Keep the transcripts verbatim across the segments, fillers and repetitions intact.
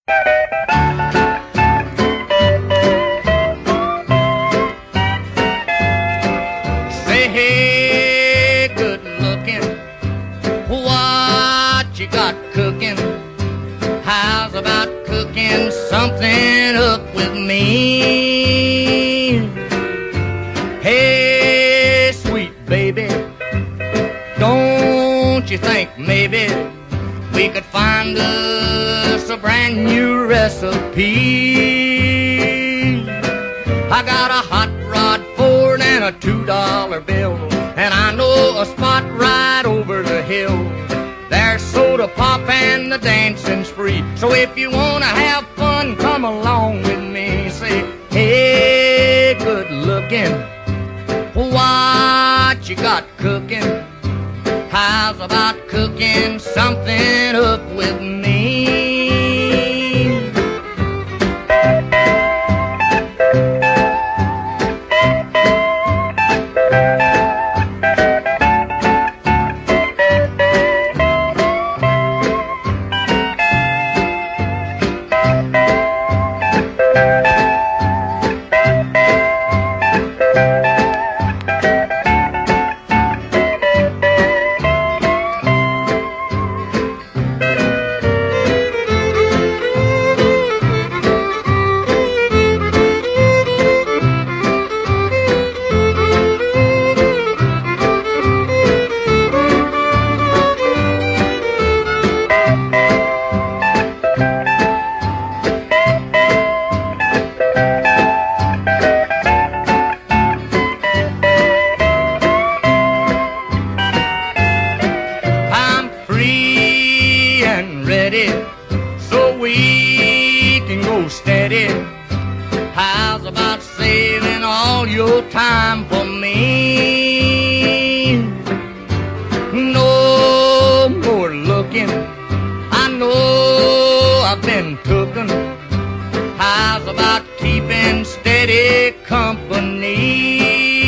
Say, hey, good looking, what you got cooking? How's about cooking something up with me? Hey, sweet baby, don't you think maybe we could find us a brand new recipe? I got a hot rod Ford and a two dollar bill, and I know a spot right over the hill. There's soda pop and the dancing's free. So if you wanna have fun, come along with me. Say, hey, good looking, what you got cooking? How's about cooking something up with me? So we can go steady. How's about saving all your time for me? No more looking, I know I've been cooking. How's about keeping steady company?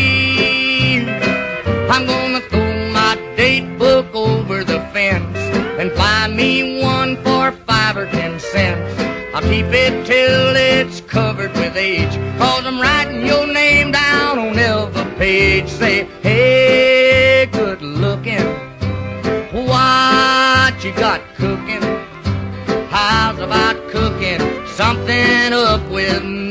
I'm gonna throw my date book over the fence and buy me one for five or ten cents. I'll keep it till it's covered with age, 'cause I'm writing your name down on every page. Say, hey, good looking, what you got cooking? How's about cooking something up with me?